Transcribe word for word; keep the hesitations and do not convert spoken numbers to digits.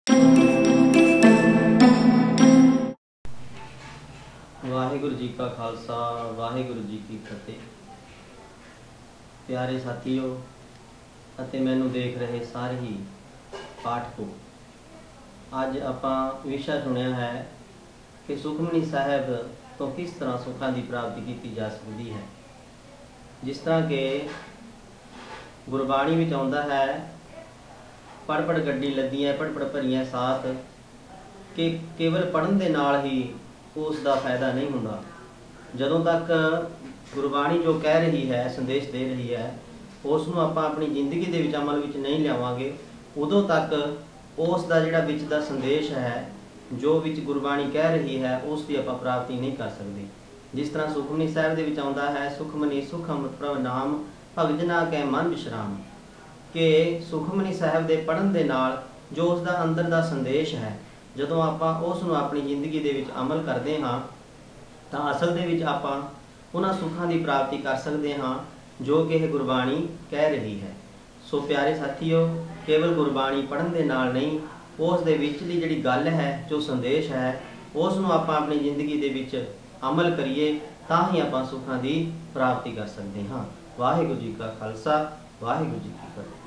वाहिगुरु जी का खालसा वाहिगुरु जी की फतेह। प्यारे साथियों ਅਤੇ ਮੈਨੂੰ देख रहे सारे ही पाठकों, अज आपां विषय सुनिया है कि सुखमनी साहब तो किस तरह सुखों की प्राप्ति की जा सकती है। जिस तरह के गुरबाणी में आउंदा है, पढ़ पढ़ गड्डी लदियां पढ़ पढ़ भरियां साथ, कि केवल पढ़न दे नाल ही उसका फायदा नहीं होंदा। जदों तक गुरबाणी जो कह रही है, संदेश दे रही है, उसनूं आपां अपनी जिंदगी दे विच अमल विच नहीं लियावांगे, उदों तक उसका जिहड़ा विच दा संदेश है, जो विच गुरबाणी कह रही है, उसकी आपां प्राप्ति नहीं कर सकते। जिस तरह सुखमनी साहिब दे विच आउंदा है, सुखमनी सुखम प्रभ नाम भगजना कै मन विश्राम, कि सुखमनी साहिब दे पढ़न दे नाल जो उसका अंदर दा संदेश है, जदों आपां उसनूं अपनी जिंदगी दे विच अमल करते हाँ, तो असल दे विच आपां उन्हां सुखां दी प्राप्ति कर सकते हाँ जो कि यह गुरबाणी कह रही है। सो प्यारे साथियों, केवल गुरबाणी पढ़न दे नाल नहीं, उस दे विचली जिहड़ी गल है, जो संदेश है, उसनूं आपां अपनी जिंदगी दे विच अमल करिए, तां ही आपां सुखां दी प्राप्ति कर सकते हाँ। वाहिगुरू जी का खालसा वाहिगुरू जी की फतेह।